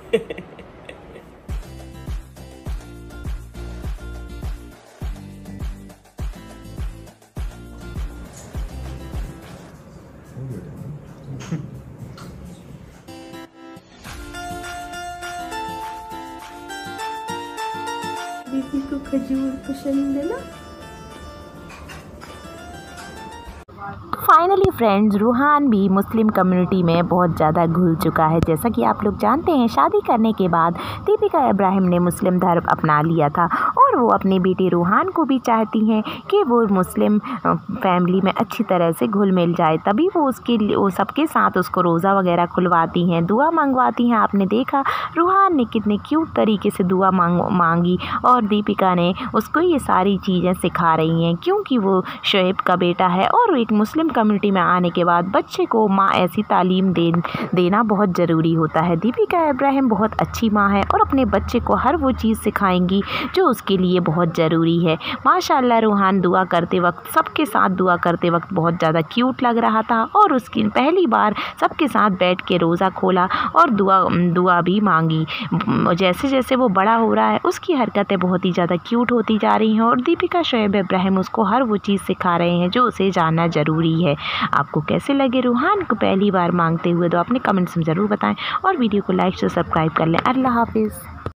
दीदी को खजूर पसंद है ना। फाइनली फ्रेंड्स, रूहान भी मुस्लिम कम्युनिटी में बहुत ज़्यादा घुल चुका है। जैसा कि आप लोग जानते हैं, शादी करने के बाद दीपिका इब्राहिम ने मुस्लिम धर्म अपना लिया था और वो अपनी बेटी रूहान को भी चाहती हैं कि वो मुस्लिम फैमिली में अच्छी तरह से घुल मिल जाए। तभी वो सबके साथ उसको रोज़ा वगैरह खुलवाती हैं, दुआ मंगवाती हैं। आपने देखा रूहान ने कितने क्यूट तरीके से दुआ मांगी और दीपिका ने उसको ये सारी चीज़ें सिखा रही हैं, क्योंकि वो शोएब का बेटा है और एक मुस्लिम कम्युनिटी में आने के बाद बच्चे को माँ ऐसी तालीम देना बहुत ज़रूरी होता है। दीपिका इब्राहिम बहुत अच्छी माँ है और अपने बच्चे को हर वो चीज़ सिखाएंगी जो उसके लिए बहुत ज़रूरी है। माशाल्लाह, रूहान दुआ करते वक्त, सबके साथ दुआ करते वक्त बहुत ज़्यादा क्यूट लग रहा था और उसकी पहली बार सबके साथ बैठ के रोज़ा खोला और दुआ भी मांगी। जैसे जैसे वो बड़ा हो रहा है, उसकी हरकतें बहुत ही ज़्यादा क्यूट होती जा रही हैं और दीपिका शोएब इब्राहिम उसको हर वो चीज़ सिखा रहे हैं जो उसे जानना ज़रूरी है। आपको कैसे लगे रूहान को पहली बार मांगते हुए, तो अपने कमेंट्स में ज़रूर बताएं और वीडियो को लाइक से सब्सक्राइब कर लें। अल्लाह हाफिज़।